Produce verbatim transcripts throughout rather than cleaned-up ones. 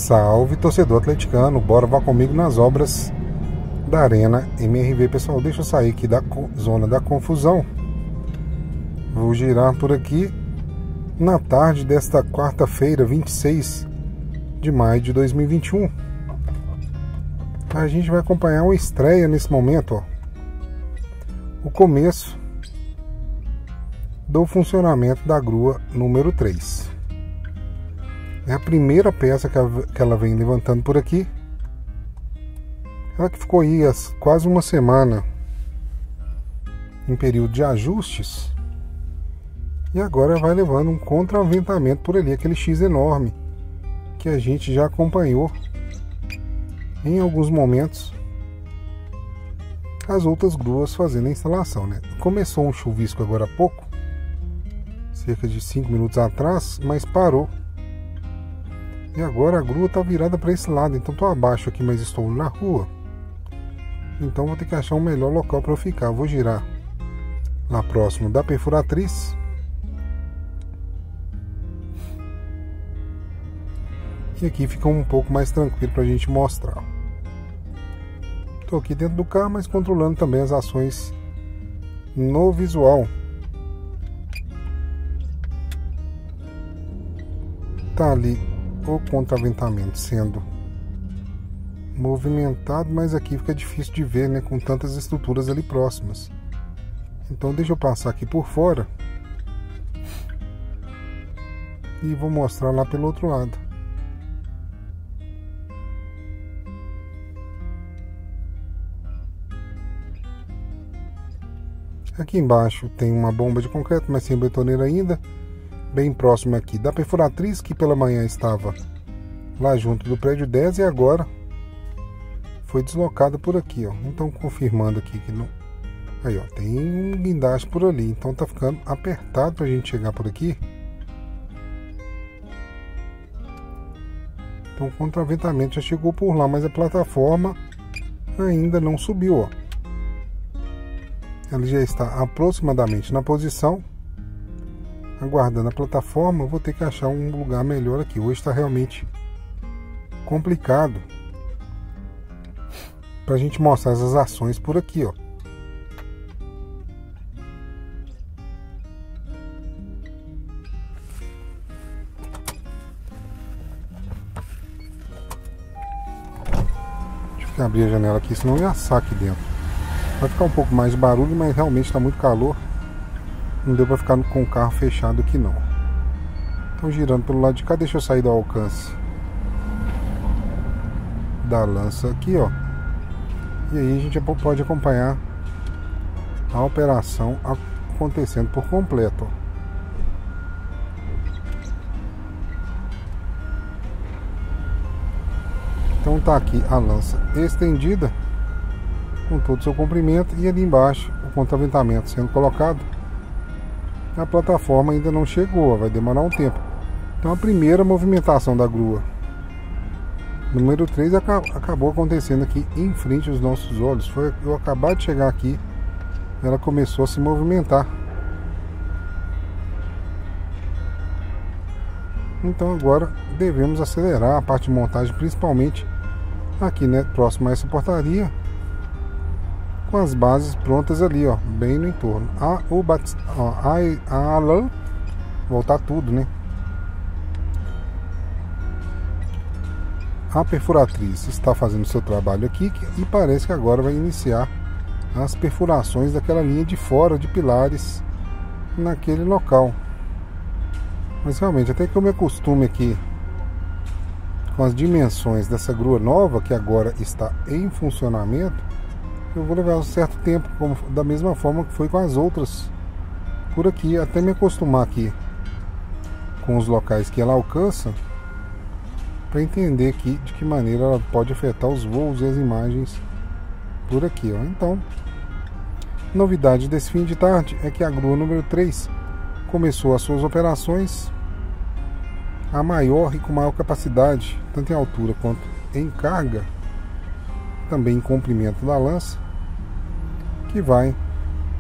Salve, torcedor atleticano, bora vá comigo nas obras da Arena M R V. Pessoal, deixa eu sair aqui da zona da confusão. Vou girar por aqui na tarde desta quarta-feira, vinte e seis de maio de dois mil e vinte e um. A gente vai acompanhar uma estreia nesse momento, ó. O começo do funcionamento da grua número três. É a primeira peça que ela, que ela vem levantando por aqui. Ela que ficou aí há quase uma semana em período de ajustes. E agora vai levando um contraventamento por ali, aquele X enorme que a gente já acompanhou em alguns momentos as outras gruas fazendo a instalação, né? Começou um chuvisco agora há pouco, cerca de cinco minutos atrás, mas parou. E agora a grua está virada para esse lado, então estou abaixo aqui, mas estou na rua. Então vou ter que achar um melhor local para eu ficar. Vou girar lá próximo da perfuratriz. E aqui fica um pouco mais tranquilo para a gente mostrar. Estou aqui dentro do carro, mas controlando também as ações no visual. Tá ali o contraventamento sendo movimentado, mas aqui fica difícil de ver, né, com tantas estruturas ali próximas. Então deixa eu passar aqui por fora e vou mostrar lá pelo outro lado. Aqui embaixo tem uma bomba de concreto, mas sem betoneira ainda. Bem próximo aqui da perfuratriz, que pela manhã estava lá junto do prédio dez e agora foi deslocada por aqui, ó. Então confirmando aqui que não... Aí, ó, tem um guindaste por ali, então tá ficando apertado pra gente chegar por aqui. Então o contraventamento já chegou por lá, mas a plataforma ainda não subiu, ó. Ela já está aproximadamente na posição, aguardando a plataforma. Vou ter que achar um lugar melhor aqui. Hoje está realmente complicado para a gente mostrar essas ações por aqui, ó. Deixa eu abrir a janela aqui, senão eu ia assar aqui dentro. Vai ficar um pouco mais de barulho, mas realmente está muito calor. Não deu para ficar com o carro fechado aqui não. Então girando pelo lado de cá, deixa eu sair do alcance da lança aqui, ó. E aí a gente pode acompanhar a operação acontecendo por completo, ó. Então tá aqui a lança estendida com todo o seu comprimento e ali embaixo o contraventamento sendo colocado. A plataforma ainda não chegou, vai demorar um tempo. Então a primeira movimentação da grua número três acabou acontecendo aqui em frente aos nossos olhos. Foi eu acabar de chegar aqui, ela começou a se movimentar. Então agora devemos acelerar a parte de montagem, principalmente aqui, né, próximo a essa portaria, com as bases prontas ali, ó, bem no entorno. A, o bat, ó, a, a, a, voltar tudo, né? A perfuratriz está fazendo seu trabalho aqui e parece que agora vai iniciar as perfurações daquela linha de fora de pilares naquele local. Mas realmente, até que eu me acostume aqui com as dimensões dessa grua nova que agora está em funcionamento, eu vou levar um certo tempo, como, da mesma forma que foi com as outras por aqui, até me acostumar aqui com os locais que ela alcança, para entender aqui de que maneira ela pode afetar os voos e as imagens por aqui, ó. Então, novidade desse fim de tarde é que a grua número três começou as suas operações, a maior e com maior capacidade, tanto em altura quanto em carga, também em comprimento da lança, que vai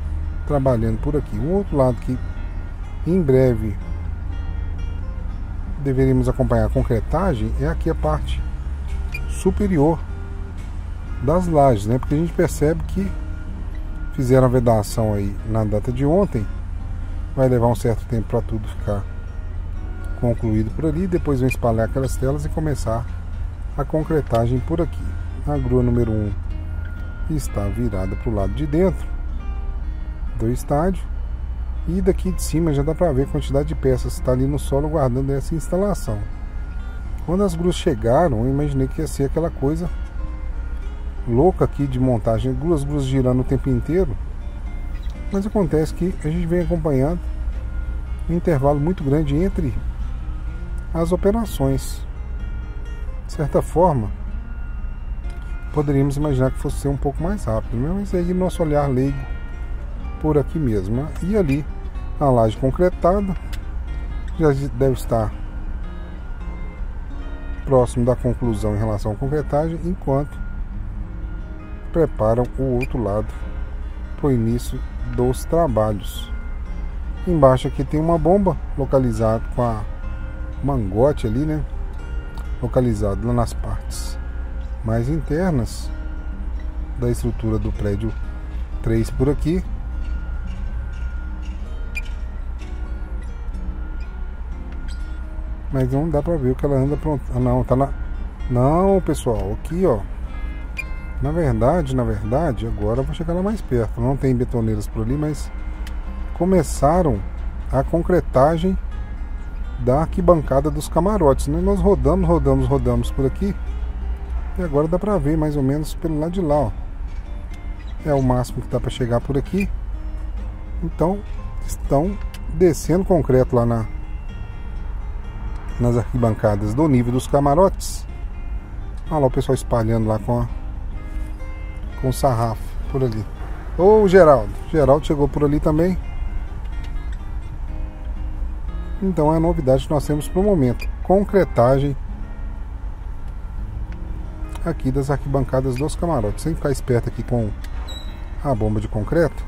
trabalhando por aqui. Um outro lado que em breve deveríamos acompanhar a concretagem é aqui a parte superior das lajes, né? Porque a gente percebe que fizeram a vedação aí na data de ontem, vai levar um certo tempo para tudo ficar concluído por ali, depois vão espalhar aquelas telas e começar a concretagem por aqui. A grua número um está virada para o lado de dentro do estádio, e daqui de cima já dá para ver a quantidade de peças que está ali no solo guardando essa instalação. Quando as gruas chegaram, eu imaginei que ia ser aquela coisa louca aqui de montagem, duas gruas girando o tempo inteiro, mas acontece que a gente vem acompanhando um intervalo muito grande entre as operações. De certa forma, poderíamos imaginar que fosse ser um pouco mais rápido, mas aí nosso olhar leigo por aqui mesmo. E ali a laje concretada já deve estar próximo da conclusão em relação à concretagem, enquanto preparam o outro lado para o início dos trabalhos. Embaixo aqui tem uma bomba localizada com a mangote ali, né? Localizado lá nas partes mais internas da estrutura do prédio três por aqui. Mas não dá pra ver o que ela anda pronta. Ah, não, tá na... Não, pessoal, aqui ó. Na verdade, na verdade, agora eu vou chegar lá mais perto. Não tem betoneiras por ali, mas começaram a concretagem da arquibancada dos camarotes, né? Nós rodamos, rodamos, rodamos por aqui. E agora dá pra ver mais ou menos pelo lado de lá, ó. É o máximo que dá pra chegar por aqui. Então, estão descendo concreto lá na nas arquibancadas do nível dos camarotes. Olha lá o pessoal espalhando lá com a, com o sarrafo por ali. Ô Geraldo, Geraldo chegou por ali também. Então é a novidade que nós temos para o momento: concretagem aqui das arquibancadas dos camarotes. Sem ficar esperto aqui com a bomba de concreto,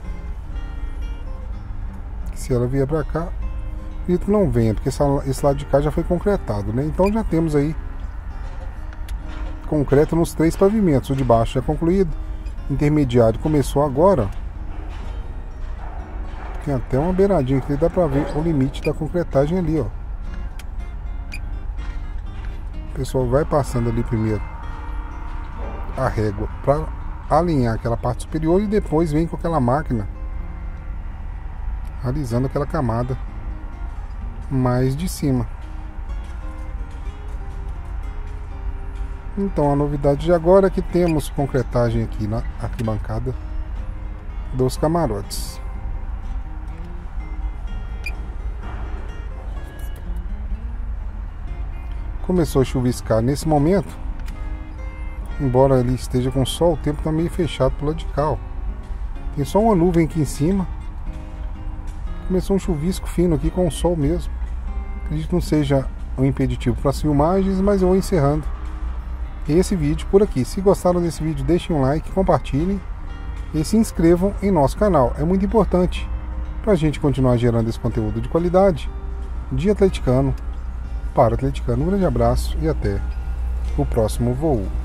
que se ela vier para cá, acredito que não venha, porque esse lado de cá já foi concretado, né? Então já temos aí concreto nos três pavimentos. O de baixo já concluído, intermediário começou agora. Tem até uma beiradinha que dá pra ver o limite da concretagem ali, ó. O pessoal vai passando ali primeiro a régua para alinhar aquela parte superior e depois vem com aquela máquina alisando aquela camada mais de cima. Então a novidade de agora é que temos concretagem aqui na arquibancada dos camarotes. Começou a chuviscar nesse momento, embora ele esteja com sol, o tempo está meio fechado pro lado de cá, ó. Tem só uma nuvem aqui em cima. Começou um chuvisco fino aqui com o sol mesmo. Acredito que não seja um impeditivo para as filmagens, mas eu vou encerrando esse vídeo por aqui. Se gostaram desse vídeo, deixem um like, compartilhem e se inscrevam em nosso canal. É muito importante para a gente continuar gerando esse conteúdo de qualidade de atleticano para atleticano. Um grande abraço e até o próximo voo.